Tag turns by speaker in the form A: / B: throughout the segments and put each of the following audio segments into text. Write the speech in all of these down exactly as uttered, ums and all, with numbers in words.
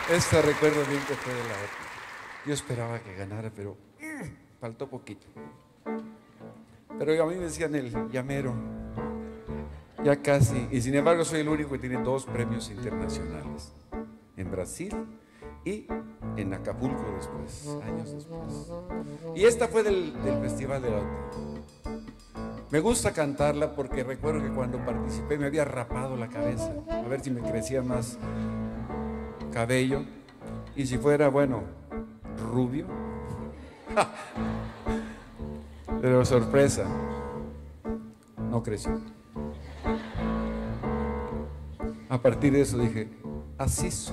A: Esta recuerdo bien que fue de la otra. Yo esperaba que ganara, pero mm, faltó poquito. Pero a mí me decían el llamero, ya casi. Y sin embargo soy el único que tiene dos premios internacionales. En Brasil y en Acapulco después, años después. Y esta fue del, del Festival de la Otra. Me gusta cantarla porque recuerdo que cuando participé me había rapado la cabeza, a ver si me crecía más cabello. Y si fuera, bueno, rubio. Pero sorpresa, no creció. A partir de eso dije, así soy.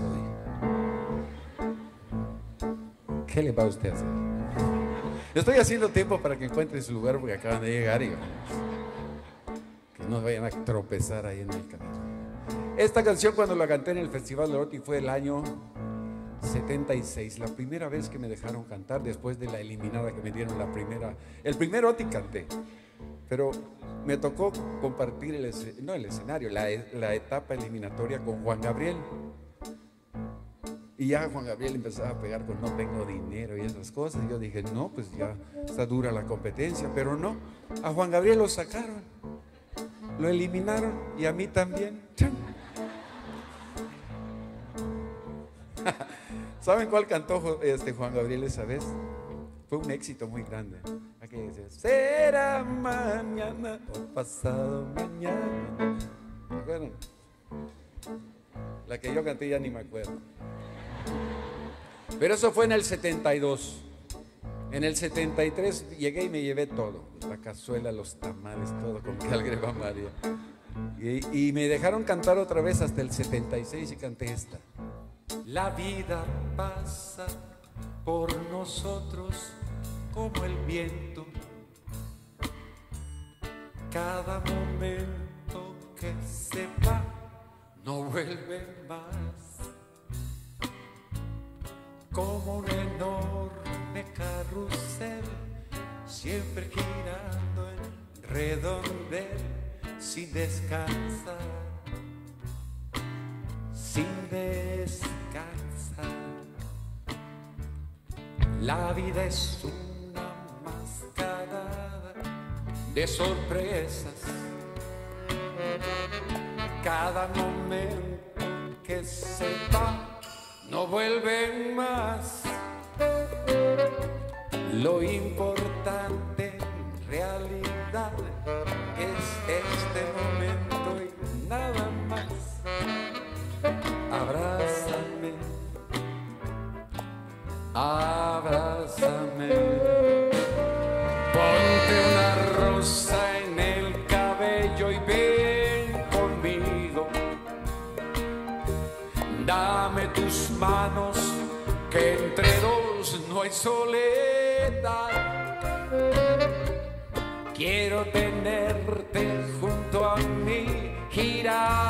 A: ¿Qué le va a usted a hacer? Estoy haciendo tiempo para que encuentren su lugar porque acaban de llegar y que no vayan a tropezar ahí en el camino. Esta canción cuando la canté en el Festival de Oti fue el año setenta y seis, la primera vez que me dejaron cantar después de la eliminada que me dieron la primera. El primer Oti canté, pero me tocó compartir el, no el escenario, la, la etapa eliminatoria con Juan Gabriel. Y ya Juan Gabriel empezaba a pegar con no tengo dinero y esas cosas. Y yo dije, no, pues ya está dura la competencia. Pero no, a Juan Gabriel lo sacaron, lo eliminaron y a mí también. ¿Saben cuál cantó este Juan Gabriel esa vez? Fue un éxito muy grande. Aquí dice, será mañana o pasado mañana. ¿Se acuerdan? La que yo canté ya ni me acuerdo. Pero eso fue en el setenta y dos. En el setenta y tres llegué y me llevé todo. La cazuela, los tamales, todo con que Algreba María. Y, y me dejaron cantar otra vez hasta el setenta y seis y canté esta. La vida pasa por nosotros como el viento. Cada momento que se va no vuelve más. Como un enorme carrusel, siempre girando en redondel, sin descansar, sin descansar. La vida es una mascarada de sorpresas. Cada momento que se va no vuelven más. Lo importante en realidad es este momento y nada más. Abrázame, abrázame, ponte una rosa en el cabello y ven conmigo. Dame tus manos, que entre dos no hay soledad. Quiero tenerte junto a mí, girar